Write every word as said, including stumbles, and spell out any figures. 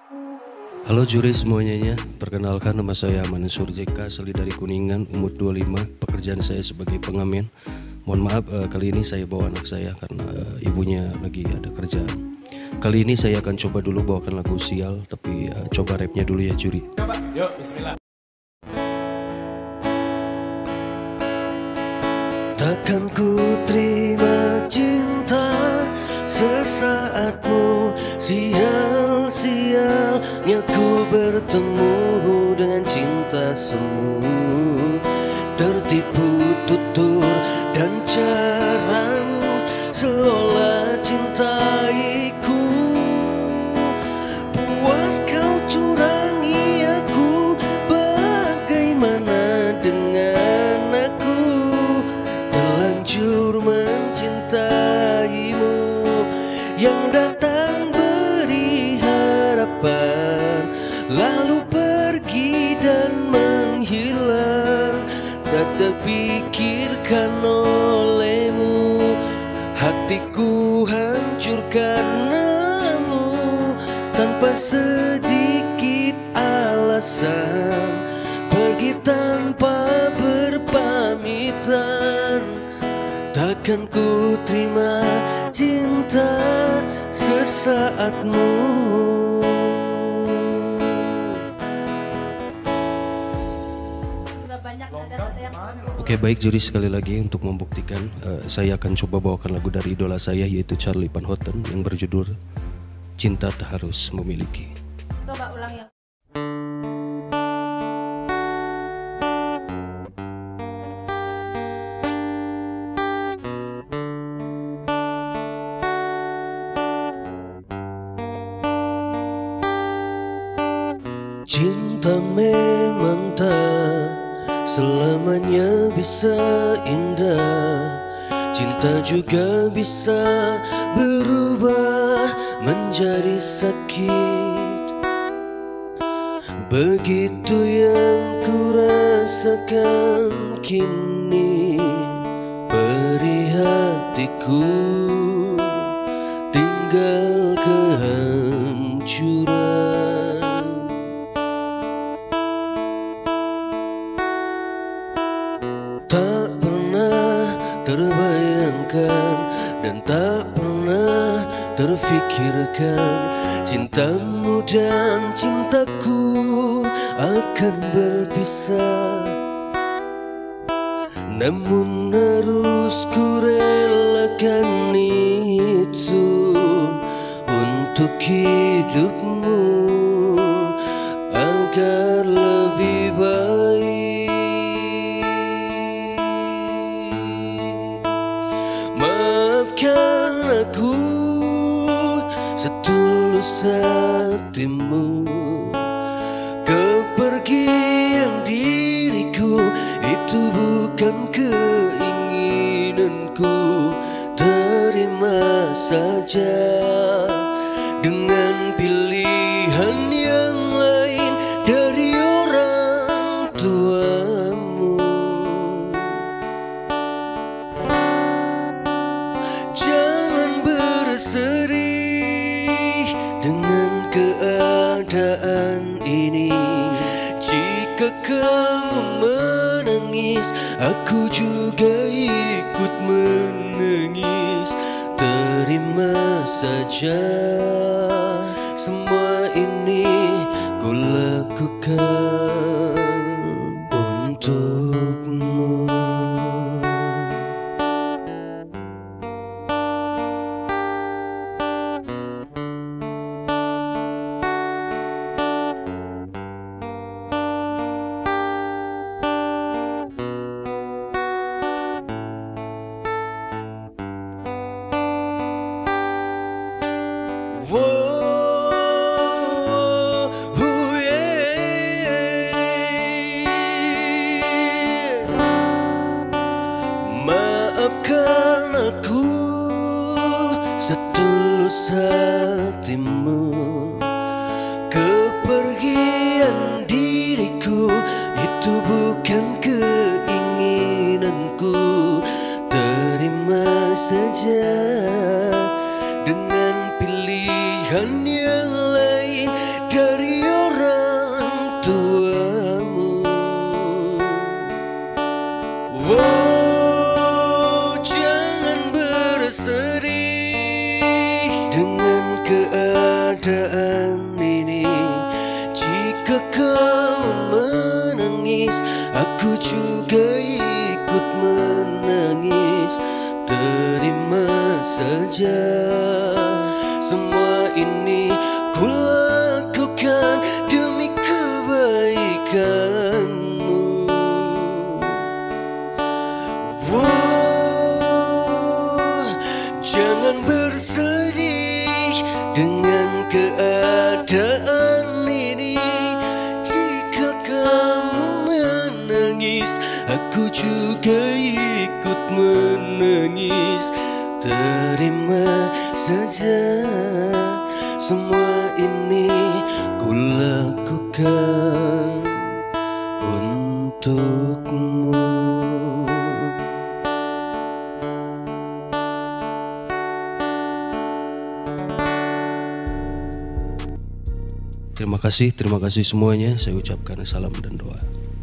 Halo juri semuanya, perkenalkan nama saya Mansur J K, asli dari Kuningan, umur dua puluh lima, pekerjaan saya sebagai pengamen. Mohon maaf uh, kali ini saya bawa anak saya karena uh, ibunya lagi ada kerjaan. Kali ini saya akan coba dulu bawakan lagu Sial, tapi uh, coba rapnya dulu ya juri. Coba, yuk bismillah. Takkan ku terima cinta sesaatmu, sial-sialnya ku bertemu dengan cinta semu. Tertipu tutur dan caramu seolah cintaiku. Puas kau curangi aku, bagaimana dengan aku? Terlanjur mencintaimu, yang datang beri harapan, lalu pergi dan menghilang. Tak terpikirkan olehmu, hatiku hancur karenamu. Tanpa sedikit alasan, pergi tanpa berpamitan. Takkan ku terima cinta sesaatmu. Oke baik juri, sekali lagi untuk membuktikan uh, saya akan coba bawakan lagu dari idola saya, yaitu Charlie Van Houten, yang berjudul Cinta Tak Harus Memiliki. Coba ulang yang Cinta memang tak selamanya bisa indah. Cinta juga bisa berubah menjadi sakit. Begitu yang ku rasakan kini. Beri hatiku tinggal kehancuran. Tak pernah terbayangkan dan tak pernah terfikirkan cintamu dan cintaku akan berpisah. Namun harus ku relakan itu untuk hidupmu agar lebih baik. Maafkan aku setulus hatimu. Kepergian diriku itu bukan keinginanku. Terima saja dengan pilihan yang lain dari orang tuamu. Jangan bersedih dengan keadaan ini. Jika kamu menangis, aku juga ikut menangis. Terima saja, semua ini ku lakukan untukmu. Whoa, ooh, yeah. keadaan ini. Jika kamu menangis, aku juga ikut menangis. Terima saja, semua ini ku lakukan demi kebaikanmu. Wow, jangan bersedih dengan keadaan ini. Jika kamu menangis, aku juga ikut menangis. Terima saja, semua ini ku lakukan untukmu. Terima kasih, terima kasih semuanya. Saya ucapkan salam dan doa.